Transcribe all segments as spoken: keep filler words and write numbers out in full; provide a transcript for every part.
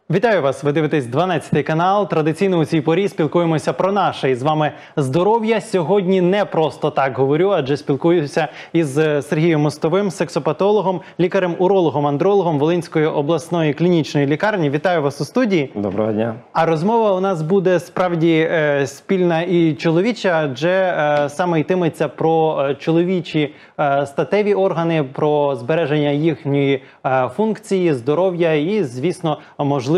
Вітаю вас! Ви дивитесь дванадцятий канал. Традиційно у цій порі спілкуємося про наше. І з вами здоров'я. Сьогодні не просто так говорю, адже спілкуюся із Сергієм Мостовим, сексопатологом, лікарем-урологом, андрологом Волинської обласної клінічної лікарні. Вітаю вас у студії. Доброго дня. А розмова у нас буде справді е, спільна і чоловіча, адже е, саме йтиметься про е, чоловічі е, статеві органи, про збереження їхньої е, функції, здоров'я і, звісно, можливості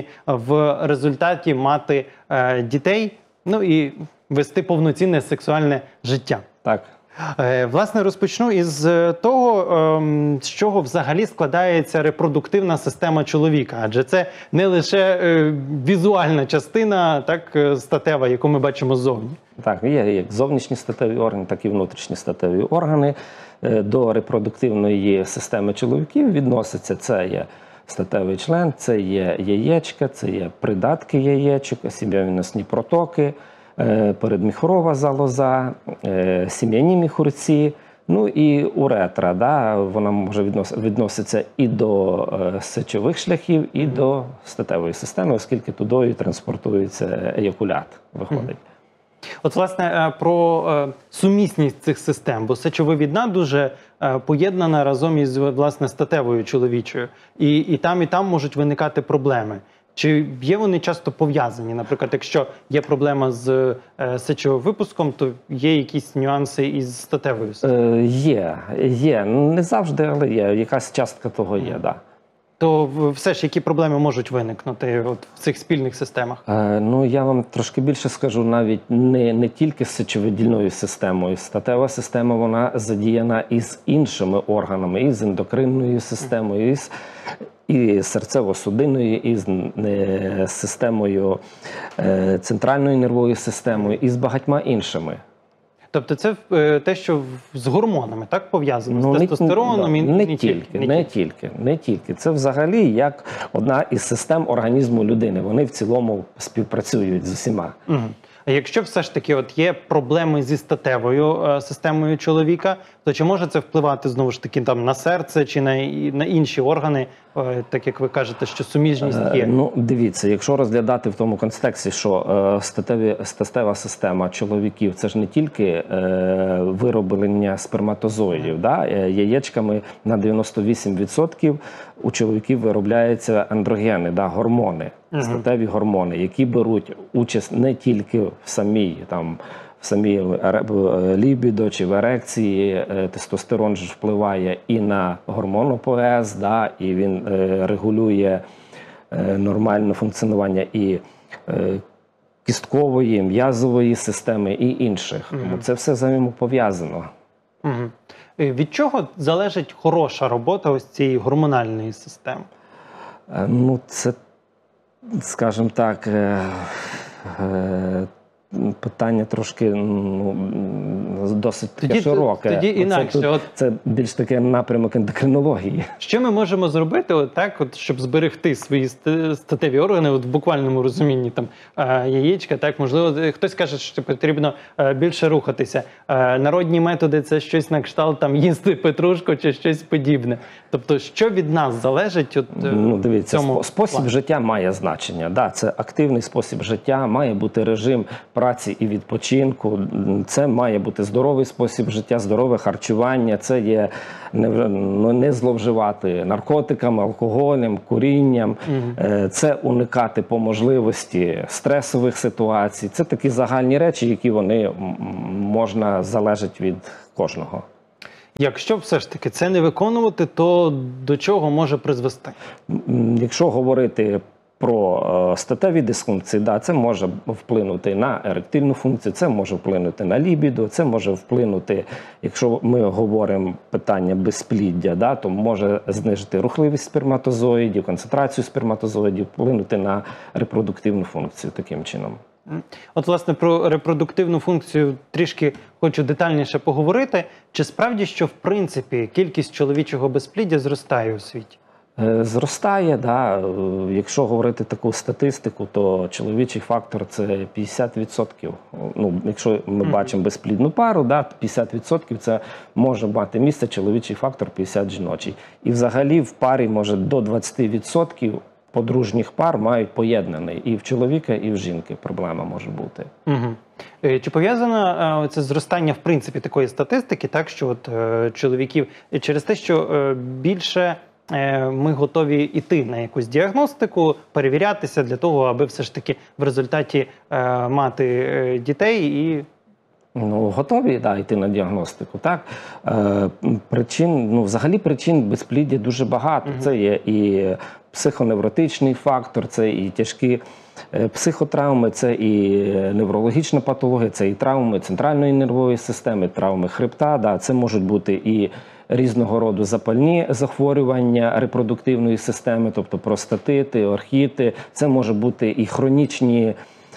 в результаті мати е, дітей, ну і вести повноцінне сексуальне життя. Так. Е, власне, розпочну із того, е, з чого взагалі складається репродуктивна система чоловіка. Адже це не лише е, візуальна частина, так, статева, яку ми бачимо ззовні. Так, є як зовнішні статеві органи, так і внутрішні статеві органи. Е, до репродуктивної системи чоловіків відноситься це є статевий член, це є яєчка, це є придатки яєчок, сім'яно-віносні протоки, передміхурова залоза, сім'яні міхурці, ну і уретра. Да? Вона може відноситися і до сечових шляхів, і до статевої системи, оскільки тудою транспортується еякулят, виходить. От, власне, про е, сумісність цих систем, бо сечовивідна дуже е, поєднана разом із, власне, статевою чоловічою. І, і там, і там можуть виникати проблеми. Чи є вони часто пов'язані? Наприклад, якщо є проблема з е, сечовипуском, то є якісь нюанси із статевою системою? Е, є, є. Не завжди, але є. Якась частка того є, так. Да. То все ж, які проблеми можуть виникнути от в цих спільних системах? Е, ну, я вам трошки більше скажу, навіть не, не тільки з сечовидільною системою. Статева система, вона задіяна і з іншими органами, і з ендокринною системою, і з, і серцево-судинною, і з е, системою, е, центральною нервовою системою, і з багатьма іншими. Тобто це е, те, що з гормонами, так, пов'язано? Ну, з тестостероном? Не, і, не, не, тільки, не, не тільки, не тільки. Це взагалі як одна із систем організму людини. Вони в цілому співпрацюють з усіма. Угу. А якщо все ж таки от є проблеми зі статевою е, системою чоловіка, то чи може це впливати, знову ж таки, там, на серце чи на, на інші органи, е, так як ви кажете, що суміжність є? Е, ну, дивіться, якщо розглядати в тому контексті, що е, статеві, статева система чоловіків – це ж не тільки е, вироблення сперматозоїдів. Mm. Да? Е, яєчками на дев'яносто вісім відсотків у чоловіків виробляються андрогени, да, гормони, mm-hmm. статеві гормони, які беруть участь не тільки в самій там, в самій лібідо чи в ерекції. Тестостерон ж впливає і на гормон ОПС, да, і він е, регулює е, нормальне функціонування і е, кісткової, м'язової системи і інших. Mm-hmm. Це все взаємопов'язано. Mm-hmm. Від чого залежить хороша робота ось цієї гормональної системи? Е, ну, це, скажімо так, е, е, питання трошки, ну, досить таке тоді, широке. Тоді інакше. Це, от, це більш таке напрямок ендокринології. Що ми можемо зробити, от так, от, щоб зберегти свої статеві органи, от, в буквальному розумінні, там, яєчка, так, можливо, хтось каже, що потрібно більше рухатися. Народні методи – це щось на кшталт, там, їсти петрушку чи щось подібне. Тобто, що від нас залежить? От, ну, дивіться, цьому спосіб плані? життя має значення. Да, це активний спосіб життя, має бути режим праці і відпочинку, це має бути здоровий спосіб життя, здорове харчування, це є не, ну, не зловживати наркотиками, алкоголем, курінням, угу. це уникати по можливості стресових ситуацій. Це такі загальні речі, які вони можна залежать від кожного. Якщо все ж таки це не виконувати, то до чого може призвести? Якщо говорити про статеві дисфункції, да, це може вплинути на еректильну функцію, це може вплинути на лібідо, це може вплинути, якщо ми говоримо питання безпліддя, да, то може знижити рухливість сперматозоїдів, концентрацію сперматозоїдів, вплинути на репродуктивну функцію таким чином. От, власне, про репродуктивну функцію трішки хочу детальніше поговорити. Чи справді, що в принципі кількість чоловічого безпліддя зростає у світі? Зростає, да. Якщо говорити таку статистику, то чоловічий фактор – це п'ятдесят відсотків. Ну, якщо ми mm-hmm. бачимо безплідну пару, да, п'ятдесят відсотків це може мати місце чоловічий фактор, п'ятдесят відсотків жіночий. І взагалі в парі може до двадцяти відсотків подружніх пар мають поєднаний. І в чоловіка, і в жінки проблема може бути. Угу. Чи пов'язано е, це зростання, в принципі, такої статистики, так, що от, е, чоловіків через те, що е, більше е, ми готові йти на якусь діагностику, перевірятися для того, аби все ж таки в результаті е, мати е, дітей і... Ну, готові, да, йти на діагностику, так. Е, причин, ну, взагалі причин безпліддя дуже багато. Mm-hmm. Це є і психоневротичний фактор, це і тяжкі е, психотравми, це і неврологічна патологія, це і травми центральної нервової системи, травми хребта, да, це можуть бути і різного роду запальні захворювання репродуктивної системи, тобто простатити, орхіти, це може бути і хронічні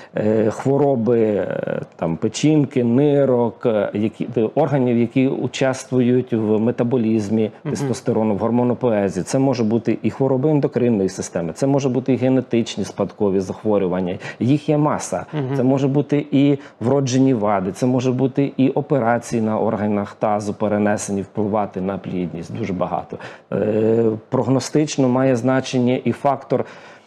хвороби там, печінки, нирок, які, органів, які участвують в метаболізмі тестостерону, в гормонопоезі. Це може бути і хвороби ендокринної системи, це може бути і генетичні спадкові захворювання. Їх є маса. Uh-huh. Це може бути і вроджені вади, це може бути і операції на органах тазу, перенесені, впливати на плідність. Дуже багато. Е, прогностично має значення і фактор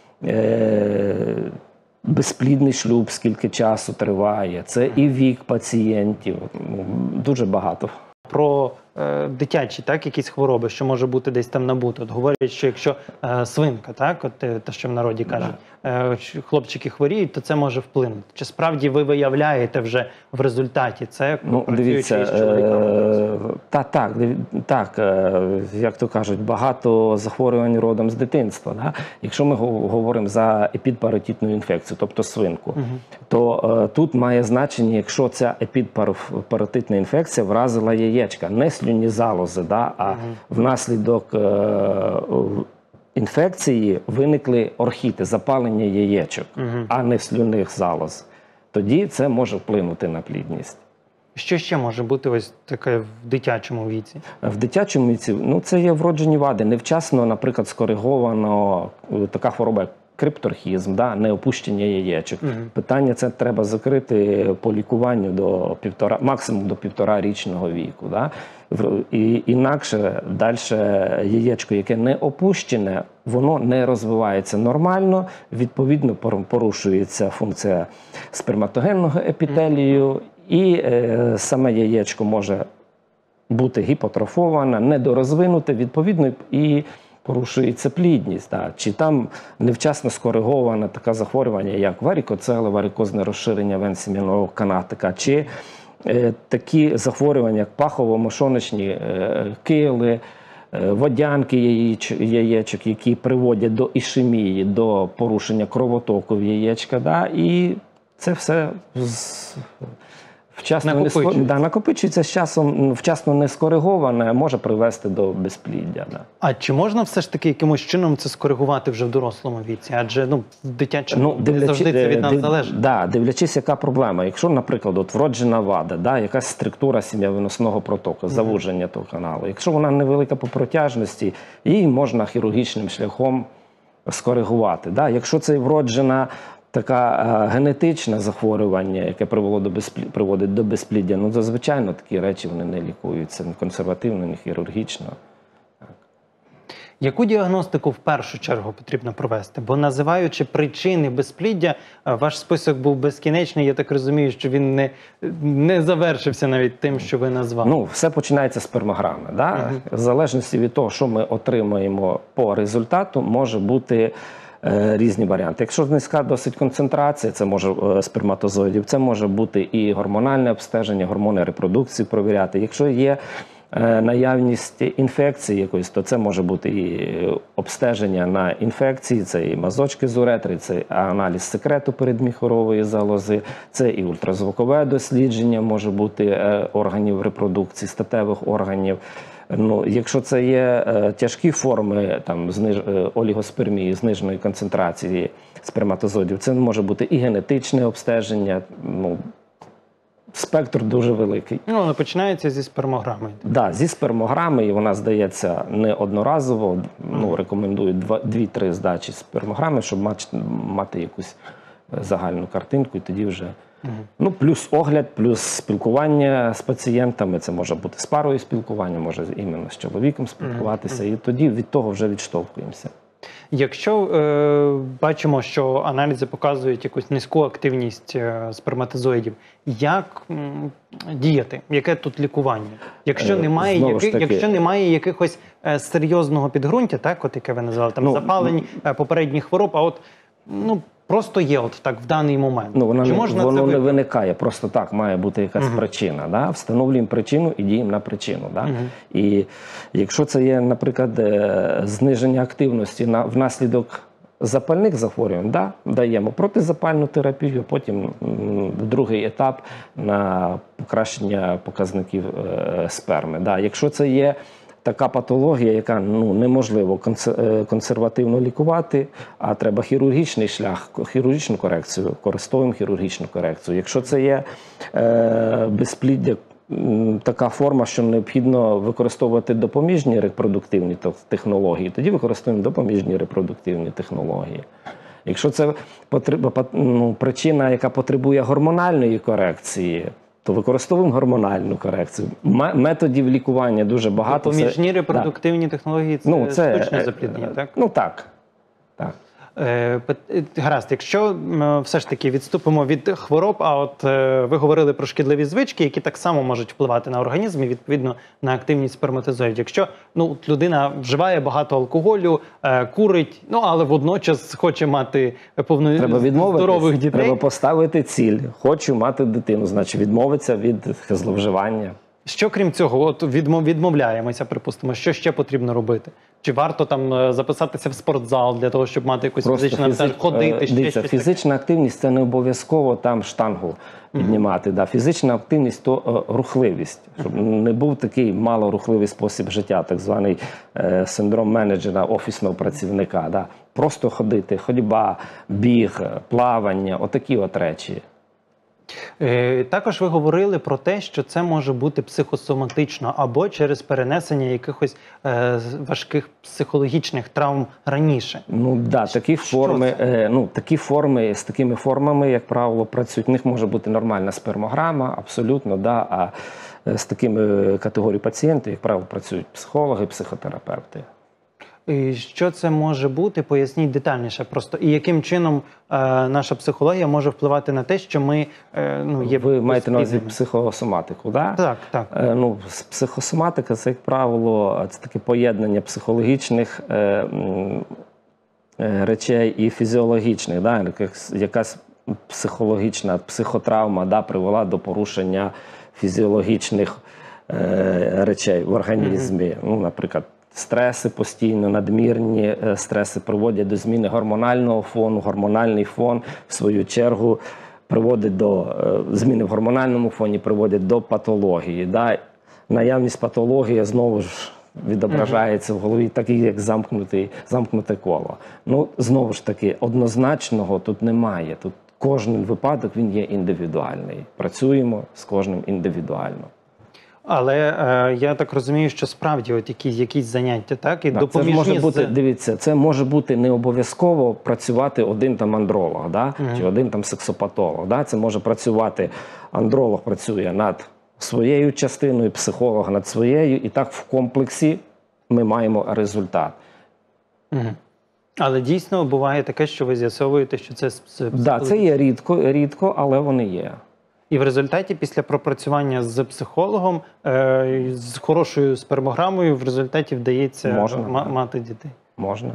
е, безплідний шлюб, скільки часу триває, це і вік пацієнтів, дуже багато. Про е, дитячі, так, якісь хвороби, що може бути десь там набуто. От говорять, що якщо е, свинка, так, от те, що в народі кажуть, е, хлопчики хворіють, то це може вплинути. Чи справді ви виявляєте вже в результаті це, ну, дивіться, із чоловіками? Е, та, так, так, е, як то кажуть, багато захворювань родом з дитинства. Да? Якщо ми говоримо за епідпаратитну інфекцію, тобто свинку, угу. то е, тут має значення, якщо ця епідпаратитна інфекція вразила яєчка, не слюнні залози, да, а угу. внаслідок е, інфекції виникли орхіти, запалення яєчок, угу. а не слюнних залоз. Тоді це може вплинути на плідність. Що ще може бути ось таке в дитячому віці? В дитячому віці, ну, це є вроджені вади. Невчасно, наприклад, скориговано така хвороба, як крипторхізм, да, неопущення яєчок. Угу. Питання це треба закрити по лікуванню до півтора, максимум до півторарічного віку. Да? І інакше далі яєчко, яке не опущене, воно не розвивається нормально, відповідно порушується функція сперматогенного епітелію, угу. і е, саме яєчко може бути гіпотрофоване, недорозвинуте, відповідно, і порушується плідність. Так. Чи там невчасно скориговане таке захворювання, як варікоцели, варикозне розширення вен сімейного канатика, чи е, такі захворювання, як пахово-мошоночні е, кили, е, водянки яєч, яєчок, які приводять до ішемії, до порушення кровотоку в яєчка. Да, і це все з... Вчасно накопичується. Не, да, накопичується з часом, вчасно не скориговане, може привести до безпліддя. Да. А чи можна все ж таки якимось чином це скоригувати вже в дорослому віці? Адже ну, в дитячому ну, дивлячи, завжди це від нас див, залежить. Да, дивлячись, яка проблема. Якщо, наприклад, от вроджена вада, да, якась структура сім'я-виносного протоку, завуження mm-hmm. того каналу, якщо вона невелика по протяжності, її можна хірургічним шляхом скоригувати. Да. Якщо це вроджена така е, генетичне захворювання, яке привело до безплід... приводить до безпліддя, ну, зазвичай такі речі вони не лікуються, ні консервативно, ні хірургічно. Так. Яку діагностику в першу чергу потрібно провести? Бо називаючи причини безпліддя, ваш список був безкінечний, я так розумію, що він не, не завершився навіть тим, що ви назвали. Ну, все починається з спермограми. Да? Угу. В залежності від того, що ми отримаємо по результату, може бути різні варіанти. Якщо низька досить концентрація, це може сперматозоїдів, це може бути і гормональне обстеження, гормони репродукції провіряти. Якщо є наявність інфекції якоїсь, то це може бути і обстеження на інфекції, це і мазочки з уретри, це аналіз секрету передміхорової залози, це і ультразвукове дослідження може бути органів репродукції, статевих органів. Ну, якщо це є е, тяжкі форми там, зниж... е, олігоспермії, зниженої концентрації сперматозоїдів, це може бути і генетичне обстеження, ну, спектр дуже великий. Ну, воно починається зі спермограми. Так, да, зі спермограми, і вона здається не одноразово, mm. ну, рекомендують дві-три здачі спермограми, щоб мати, мати якусь загальну картинку, і тоді вже Угу. Ну, плюс огляд, плюс спілкування з пацієнтами. Це може бути з парою спілкування, може іменно з чоловіком спілкуватися. Угу. І тоді від того вже відштовхуємося. Якщо е, бачимо, що аналізи показують якусь низьку активність е, сперматозоїдів, як м, діяти? Яке тут лікування? Якщо Е, немає, знову ж яки, таки- якщо немає якихось е, серйозного підґрунтя, так, от яке ви назвали, там Ну, запалень, е, попередніх хвороб, а от ну просто є от так в даний момент. Ну, вона Чи не, можна воно це не виправити? виникає, просто так має бути якась Мгм. причина. Да? Встановлюємо причину і діємо на причину. Да? Мгм. І якщо це є, наприклад, е, зниження активності на, внаслідок запальних захворювань, да? даємо протизапальну терапію, потім м, другий етап на покращення показників е, сперми. Да? Якщо це є така патологія, яка ну, неможливо консе- е, консервативно лікувати, а треба хірургічний шлях, хірургічну корекцію, використовуємо хірургічну корекцію. Якщо це є е, безпліддя, м, така форма, що необхідно використовувати допоміжні репродуктивні те- технології, тоді використовуємо допоміжні репродуктивні технології. Якщо це потреб- пат- ну, причина, яка потребує гормональної корекції, то використовуємо гормональну корекцію. М- Методів лікування дуже багато. Це- Допоміжні да. репродуктивні технології це, Ну, це штучне е, запліднення, е, так? Ну так. так. Е, пит- е, Гаразд, якщо м, все ж таки відступимо від хвороб, а от е, ви говорили про шкідливі звички, які так само можуть впливати на організм і відповідно на активність сперматозоїдів. Якщо ну от людина вживає багато алкоголю, е, курить, ну але водночас хоче мати повно Треба відмовитись, здорових дітей. треба поставити ціль. Хочу мати дитину, значить відмовитися від зловживання. Що крім цього, от відмов- відмовляємося, припустимо, що ще потрібно робити? Чи варто там е, записатися в спортзал для того, щоб мати якусь фізичну навантаження, фізи- ходити, е, ще дивіться, щось таке? фізична активність це не обов'язково там штангу піднімати. Да. Фізична активність то е, рухливість, щоб не був такий малорухливий спосіб життя, так званий е, синдром менеджера, офісного працівника. Да. Просто ходити, ходьба, біг, плавання, отакі от речі. Е, Також ви говорили про те, що це може бути психосоматично або через перенесення якихось е, важких психологічних травм раніше. Ну да, такі Що форми, це? е, ну такі форми з такими формами, як правило, працюють. В них може бути нормальна спермограма, абсолютно, да. А е, з такими категорією пацієнтів, як правило, працюють психологи, психотерапевти. І що це може бути? Поясніть детальніше просто. І яким чином е, наша психологія може впливати на те, що ми е, ну, є Ви маєте на увазі спільними? психосоматику, да? Так, так. Е, Ну, с- психосоматика це, як правило, це таке поєднання психологічних е, м, е, речей і фізіологічних. Да? Якась- Якась психологічна психотравма да, привела до порушення фізіологічних е, речей в організмі. Ну, наприклад, стреси постійно, надмірні е, стреси приводять до зміни гормонального фону. Гормональний фон, в свою чергу, приводить до е, зміни в гормональному фоні, приводять до патології. Да? Наявність патології знову ж відображається в голові, такий як замкнутий, замкнуте коло. Ну, знову ж таки, однозначного тут немає. Тут кожен випадок він є індивідуальний. Працюємо з кожним індивідуально. Але е, я так розумію, що справді от якісь, якісь заняття, так? І Так, це ж допоміжні може з- бути, дивіться, це може бути не обов'язково працювати один там андролог, да? Мгм. чи один там сексопатолог. Да? Це може працювати, андролог працює над своєю частиною, психолог над своєю, і так в комплексі ми маємо результат. Мгм. Але дійсно буває таке, що ви з'ясовуєте, що це з- з- Да, це є рідко, рідко, але вони є. І в результаті, після пропрацювання з психологом, е, з хорошою спермограмою, в результаті вдається Можна, ма- так. мати дітей. Можна.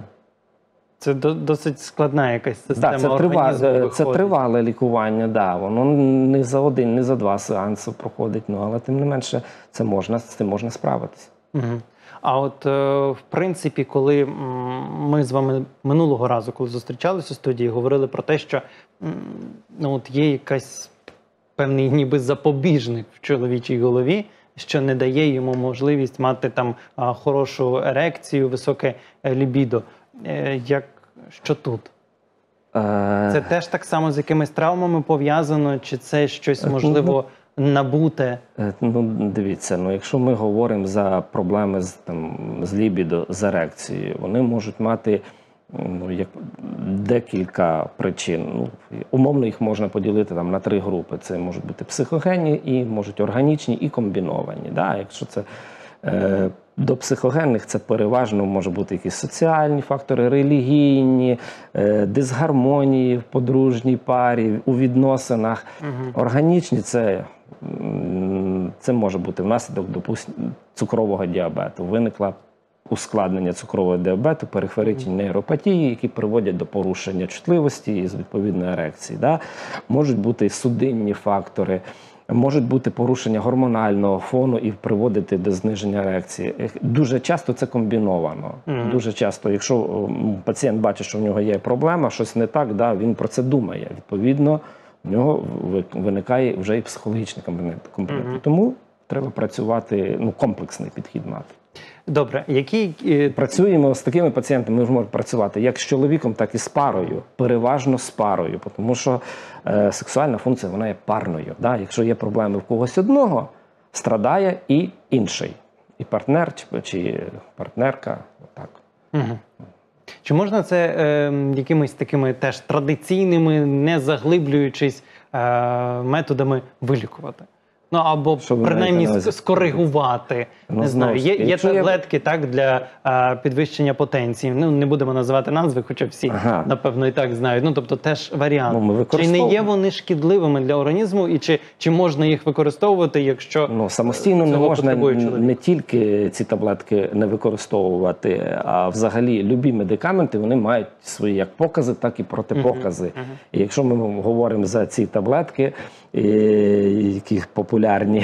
Це до, досить складна якась система Да, це, трива, організму це виходить. тривале лікування, да. Воно не за один, не за два сеанси проходить, ну, але тим не менше це можна, з цим можна справитися. Мгм. А от, е, в принципі, коли м, ми з вами минулого разу, коли зустрічалися у студії, говорили про те, що м, ну, от є якась певний ніби запобіжник в чоловічій голові, що не дає йому можливість мати там а, хорошу ерекцію, високе е, лібідо. Е, Як, що тут? Е, Це теж так само з якимись травмами пов'язано, чи це щось, Е, ну, можливо, набуте? Е, Ну, дивіться, ну якщо ми говоримо за проблеми з там з лібідо, з ерекцією, вони можуть мати ну, як декілька причин. Ну, умовно їх можна поділити там на три групи. Це можуть бути психогенні, і можуть органічні і комбіновані. Да? Якщо це е, До психогенних це переважно може бути якісь соціальні фактори, релігійні, е, дисгармонії в подружній парі, у відносинах. Угу. Органічні це, це може бути внаслідок, допустимо, цукрового діабету. Виникла ускладнення цукрового діабету, периферичні нейропатії, які приводять до порушення чутливості і відповідної ерекції. Да? Можуть бути і судинні фактори, можуть бути порушення гормонального фону і приводити до зниження ерекції. Дуже часто це комбіновано. Mm-hmm. Дуже часто, якщо пацієнт бачить, що в нього є проблема, щось не так, да, він про це думає. Відповідно, в нього виникає вже і психологічний компонент. Mm-hmm. Тому треба працювати, ну, комплексний підхід мати. Добре, які... Працюємо з такими пацієнтами, ми можемо працювати як з чоловіком, так і з парою, переважно з парою, тому що е, сексуальна функція, вона є парною. Да? Якщо є проблеми в когось одного, страдає і інший, і партнер, чи, чи партнерка, так. Угу. Чи можна це е, якимись такими теж традиційними, не заглиблюючись е, методами вилікувати? Ну, або принаймні скоригувати. Ну, не знаю, є, є таблетки, я... так, для а, підвищення потенції. Ну, не будемо називати назви, хоча всі, ага. напевно, і так знають. Ну, тобто, теж варіант. Ну, використов... Чи не є вони шкідливими для організму, і чи, чи можна їх використовувати, якщо ну, самостійно не можна не тільки ці таблетки не використовувати, а взагалі любі медикаменти, вони мають свої як покази, так і протипокази. Uh-huh. Uh-huh. І якщо ми говоримо за ці таблетки, які популярні,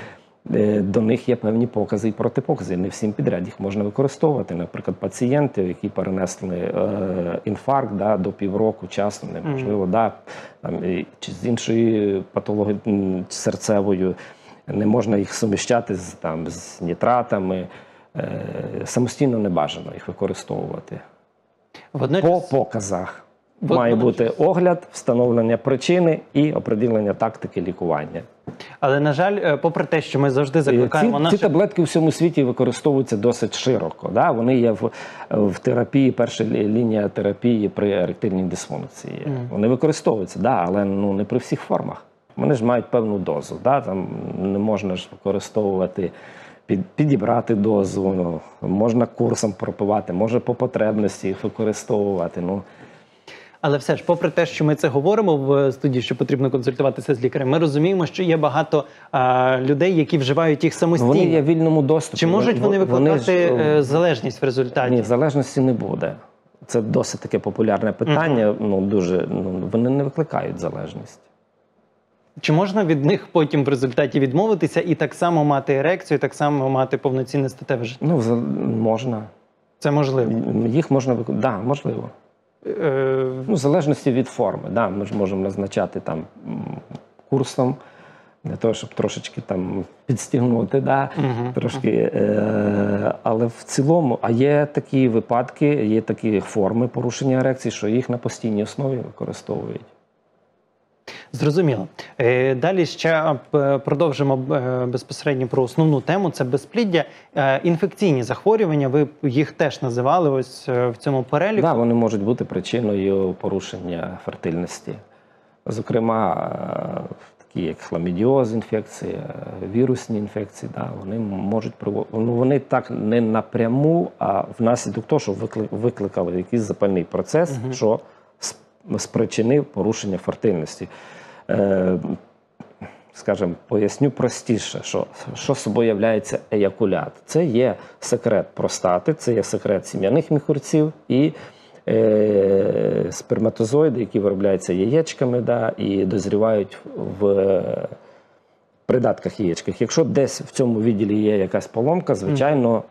до них є певні покази і протипокази. Не всім підряд їх можна використовувати. Наприклад, пацієнти, які перенесли е, інфаркт, да, до півроку часу, неможливо, mm-hmm. да, там, і, чи з іншою патологією серцевою, не можна їх суміщати з, там, з нітратами. Е, самостійно не бажано їх використовувати. Водночас... По показах. Має бути огляд, встановлення причини і определення тактики лікування. Але, на жаль, попри те, що ми завжди закликаємо... Ці, наші... ці таблетки у всьому світі використовуються досить широко. Да? Вони є в, в терапії, перша лінія терапії при еректильній дисфункції. Mm. Вони використовуються, да, але ну, не при всіх формах. Вони ж мають певну дозу. Да? Там не можна ж використовувати... Під, підібрати дозу, ну, можна курсом пропивати, може по потребності їх використовувати. Ну. Але все ж, попри те, що ми це говоримо в студії, що потрібно консультуватися з лікарем, ми розуміємо, що є багато а, людей, які вживають їх самостійно. Вони є в вільному доступі. Чи можуть вони викликати вони ж... залежність в результаті? Ні, залежності не буде. Це досить таке популярне питання, uh-huh. ну, дуже, ну, вони не викликають залежність. Чи можна від них потім в результаті відмовитися і так само мати ерекцію, так само мати повноцінне статеве життя? Ну, можна. Це можливо? Їх можна викликати, так, да, можливо. Е... Ну, в залежності від форми. Да, ми ж можемо назначати там курсом, для того, щоб трошечки там підстігнути, да, uh-huh. трошки. Е... Але в цілому, а є такі випадки, є такі форми порушення ерекції, що їх на постійній основі використовують. Зрозуміло. Далі ще продовжимо безпосередньо про основну тему – це безпліддя. Інфекційні захворювання, ви їх теж називали ось в цьому переліку. Так, да, вони можуть бути причиною порушення фертильності. Зокрема, такі як хламідіоз інфекції, вірусні інфекції, да, вони можуть приводити, ну, вони так не напряму, а внаслідок того, що викликали якийсь запальний процес, угу. що спричинив порушення фертильності. Е, скажімо, поясню простіше, що, що собою являється еякулят. Це є секрет простати, це є секрет сім'яних міхурців і е, сперматозоїди, які виробляються яєчками, да, і дозрівають в придатках яєчках. Якщо десь в цьому відділі є якась поломка, звичайно,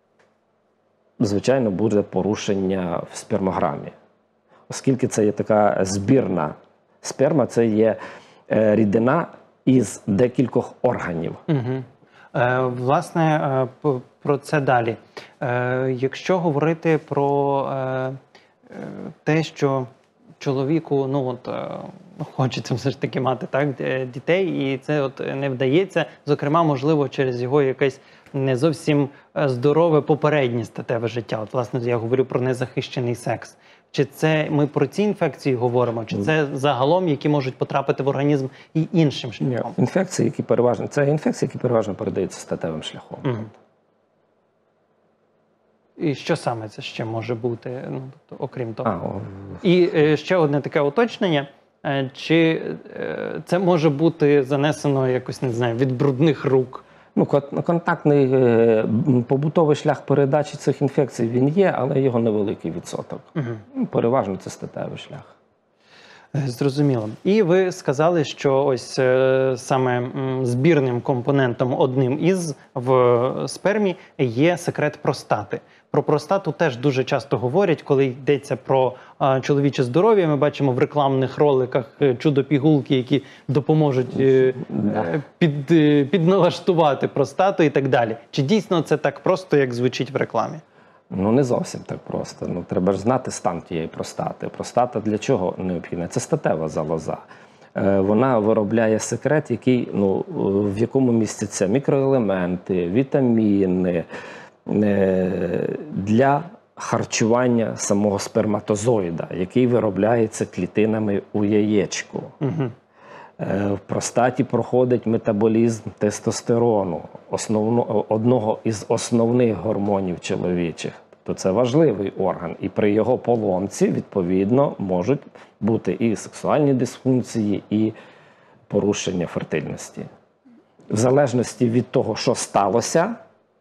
звичайно буде порушення в спермограмі. Оскільки це є така збірна сперма, це є е, рідина із декількох органів. Угу. Е, власне, е, про це далі. Е, якщо говорити про е, те, що чоловіку, ну от, е, хочеться все ж таки мати так, дітей, і це от не вдається, зокрема, можливо, через його якесь не зовсім здорове попереднє статеве життя. От, власне, я говорю про незахищений секс. Чи це ми про ці інфекції говоримо, чи це загалом, які можуть потрапити в організм і іншим шляхом? Інфекції, які переважно, це інфекції, які переважно передаються статевим шляхом. Угу. І що саме це ще може бути, ну, тобто, окрім того? А, о, І е, ще одне таке уточнення. Е, Чи е, це може бути занесено якось, не знаю, від брудних рук? ну, кон- контактний е, м, побутовий шлях передачі цих інфекцій він є, але його невеликий відсоток. Угу. Ну, переважно це статевий шлях. Зрозуміло. І ви сказали, що ось е, саме м, збірним компонентом одним із в спермі є секрет простати. Про простату теж дуже часто говорять, коли йдеться про е, чоловіче здоров'я. Ми бачимо в рекламних роликах е, чудо-пігулки, які допоможуть е, е, під, е, підналаштувати простату і так далі. Чи дійсно це так просто, як звучить в рекламі? Ну, не зовсім так просто. Ну, треба ж знати стан тієї простати. Простата для чого необхідна? Це статева залоза. Е, Вона виробляє секрет, який, ну, в якому містяться мікроелементи, вітаміни е, для харчування самого сперматозоїда, який виробляється клітинами у яєчку. Угу. Е, В простаті проходить метаболізм тестостерону, основно, одного із основних гормонів чоловічих. Тобто це важливий орган. І при його поломці, відповідно, можуть бути і сексуальні дисфункції, і порушення фертильності. В залежності від того, що сталося,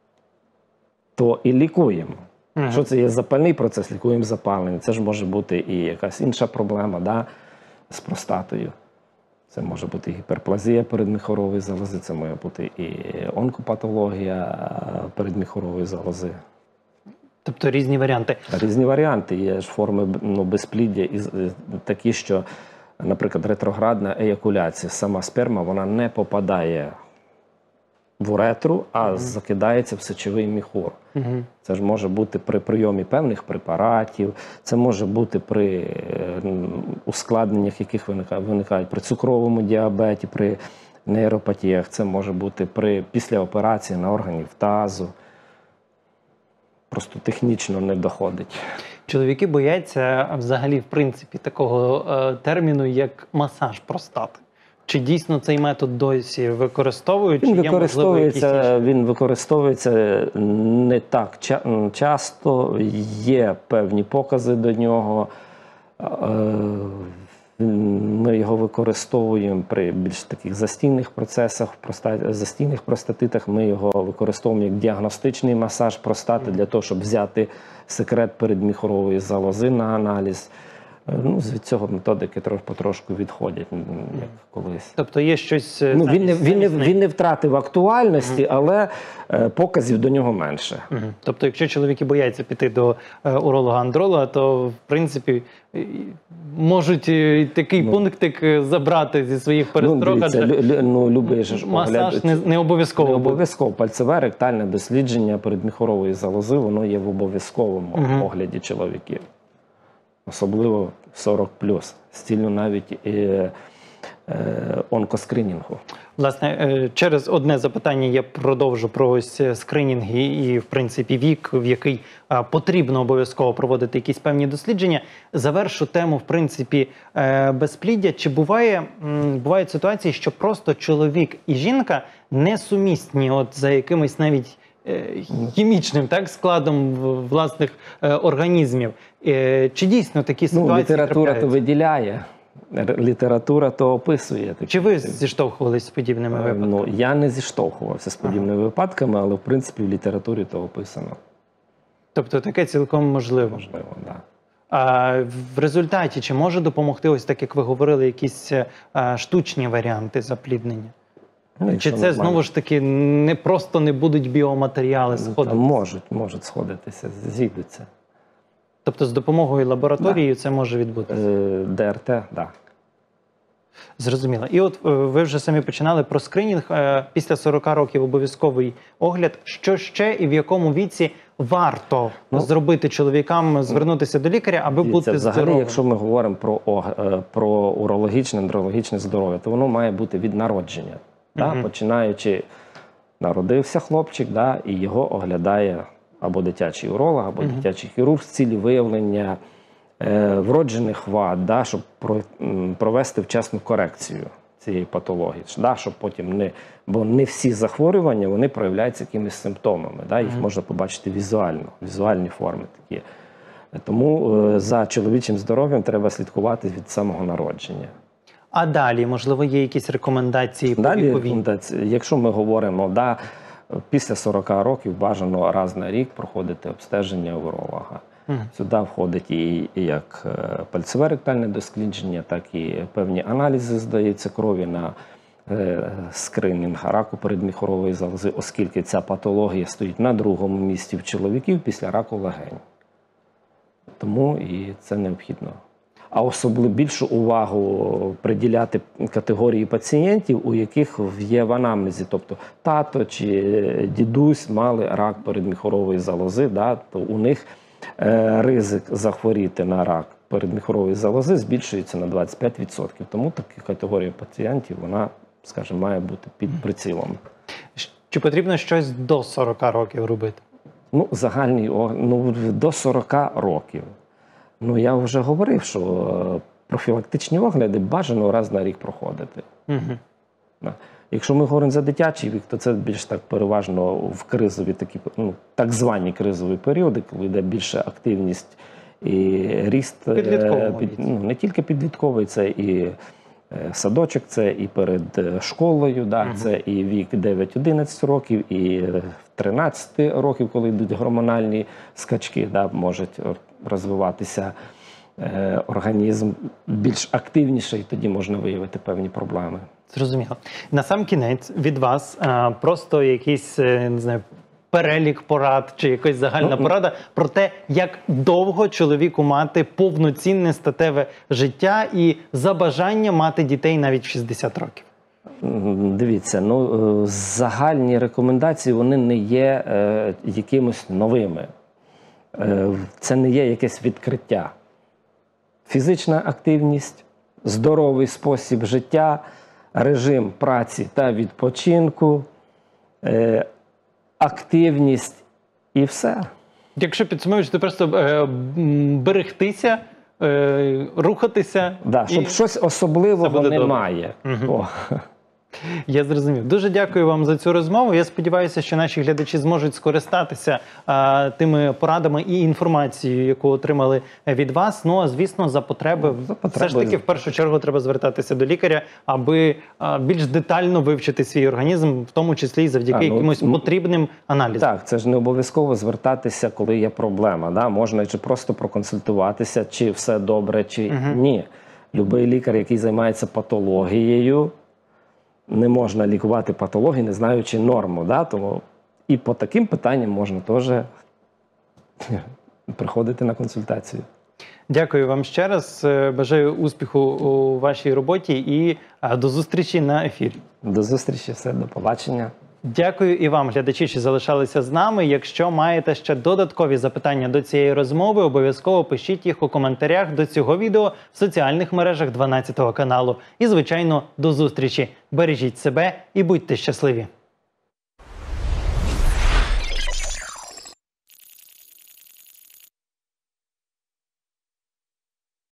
то і лікуємо. Мгм. Якщо це є запальний процес, лікуємо запалення. Це ж може бути і якась інша проблема, да, з простатою. Це може бути гіперплазія передміхорової залози, це може бути і онкопатологія передміхорової залози. Тобто різні варіанти. Різні варіанти. Є ж форми, ну, безпліддя і з- такі, що, наприклад, ретроградна еякуляція. Сама сперма, вона не попадає в уретру, а закидається в сечовий міхур. Угу. Це ж може бути при прийомі певних препаратів, це може бути при е, м, ускладненнях, яких виникають, виникають при цукровому діабеті, при нейропатіях, це може бути при, після операції на органів тазу. Просто технічно не доходить. Чоловіки бояться взагалі, в принципі, такого е, терміну, як масаж простати. Чи дійсно цей метод досі використовують? Він чи є, можливо, якісь використовується, інші? він використовується не так ча- м, часто, є певні покази до нього. Е, Ми його використовуємо при більш таких застійних процесах, в проста- застійних простатитах. Ми його використовуємо як діагностичний масаж простати для того, щоб взяти секрет передміхорової залози на аналіз. Е, Ну, від цього методики трошки потрошку відходять, м, як колись. Тобто є щось... е, Ну, він, не, замість- він, не, замість він не втратив актуальності, але е, показів до нього менше. Мгм. Тобто, якщо чоловіки бояться піти до е, уролога-андролога, то в принципі е, можуть е, такий пунктик е, забрати зі своїх Ну, перестрок, дивіться, адже лю, лю- ну, любий же ж масаж огляд- не, не обов'язково. Не буде. обов'язково пальцеве ректальне дослідження передміхорової залози, воно є в обов'язковому Мгм. огляді чоловіків. Особливо сорок плюс, стільно навіть і, е, онкоскринінгу. Власне, е, через одне запитання я продовжу про ось е, скринінги і, в принципі, вік, в який е, потрібно обов'язково проводити якісь певні дослідження. Завершу тему, в принципі, е, безпліддя. Чи буває, м, бувають ситуації, що просто чоловік і жінка несумісні от за якимось навіть е, хімічним так, складом в- власних е, організмів? Е, Чи дійсно такі Ну, ситуації література то трапляються? виділяє, р- література то описує. такі Чи ви речі. зіштовхувалися з подібними Е, випадками? Ну, я не зіштовхувався з подібними випадками, але в принципі в літературі то описано. Тобто таке цілком можливо. Можливо, да. А в результаті чи може допомогти, ось так як ви говорили, якісь е, штучні варіанти запліднення? Ну, Чи якщо це нормально. знову ж таки не просто не будуть біоматеріали Ну, сходити? там можуть, можуть сходитися, зійдуться. Тобто з допомогою лабораторії це може відбутися? Е, ДРТ, так. Да. Зрозуміло. І от е, ви вже самі починали про скринінг. Е, Після сорока років обов'язковий огляд. Що ще і в якому віці варто Ну, зробити чоловікам, звернутися до лікаря, аби Дивіться, бути взагалі, здоровим? якщо ми говоримо про, ог- е, про урологічне, андрологічне здоров'я, то воно має бути від народження. Да? Мгм. Починаючи, народився хлопчик, да? і його оглядає або дитячий уролог, або дитячий хірург з цілі виявлення е, вроджених вад, да? щоб про, м, провести вчасну корекцію цієї патології, да, щоб потім не, бо не всі захворювання вони проявляються якимись симптомами, да, їх mm-hmm. можна побачити візуально, візуальні форми такі. Тому е, за чоловічим здоров'ям треба слідкувати від самого народження. А далі, можливо, є якісь рекомендації по Далі, віковій? якщо ми говоримо, да, після сорока років бажано раз на рік проходити обстеження уролога. Mm. Сюди входить і, і як пальцеве ректальне дослідження, так і певні аналізи, здається, крові на е, скринінг раку передміхорової залози, оскільки ця патологія стоїть на другому місці в чоловіків після раку легень. Тому і це необхідно. А особливо більшу увагу приділяти категорії пацієнтів, у яких є в анамнезі, тобто тато чи дідусь мали рак передміхорової залози, да, то у них е, ризик захворіти на рак передміхорової залози збільшується на двадцять п'ять відсотків. Тому така категорія пацієнтів, вона, скажімо, має бути під прицілом. Чи потрібно щось до сорока років робити? Ну, загальний, ну, до сорока років. Ну, я вже говорив, що профілактичні огляди бажано раз на рік проходити. Угу. Якщо ми говоримо за дитячий вік, то це більш так переважно в кризові такі, ну, так звані кризові періоди, коли йде більша активність і ріст. Під, ну, не тільки підлітковий, це і садочок, це і перед школою, да, угу. Це і вік дев'ять-одинадцять років, і тринадцять років, коли йдуть гормональні скачки, да, можуть розвиватися е, організм більш активніше, і тоді можна виявити певні проблеми. Зрозуміло. На сам кінець від вас а, просто якийсь, не знаю, перелік порад чи якась загальна ну, порада про те, як довго чоловіку мати повноцінне статеве життя і за бажання мати дітей навіть в шістдесят років. Дивіться, ну, загальні рекомендації, вони не є е, якимось новими. Е, це не є якесь відкриття. Фізична активність, здоровий спосіб життя, режим праці та відпочинку, е, активність і все. Якщо підсумуєш, то просто е, берегтися, е, рухатися. Да, щоб щось особливого немає. Угу. Я зрозумів. Дуже дякую вам за цю розмову. Я сподіваюся, що наші глядачі зможуть скористатися а, тими порадами і інформацією, яку отримали від вас. Ну, а звісно, за потреби, за потреби. Все ж таки, в першу чергу, треба звертатися до лікаря, аби а, більш детально вивчити свій організм, в тому числі і завдяки а, ну, якимось ну, потрібним аналізам. Так, це ж не обов'язково звертатися, коли є проблема. Да? Можна чи просто проконсультуватися, чи все добре, чи угу. ні. Любий лікар, який займається патологією, не можна лікувати патології, не знаючи норму. Да? Тому і по таким питанням можна теж приходити на консультацію. Дякую вам ще раз. Бажаю успіху у вашій роботі і до зустрічі на ефірі. До зустрічі, все, до побачення. Дякую і вам, глядачі, що залишалися з нами. Якщо маєте ще додаткові запитання до цієї розмови, обов'язково пишіть їх у коментарях до цього відео в соціальних мережах дванадцятого каналу. І, звичайно, до зустрічі. Бережіть себе і будьте щасливі!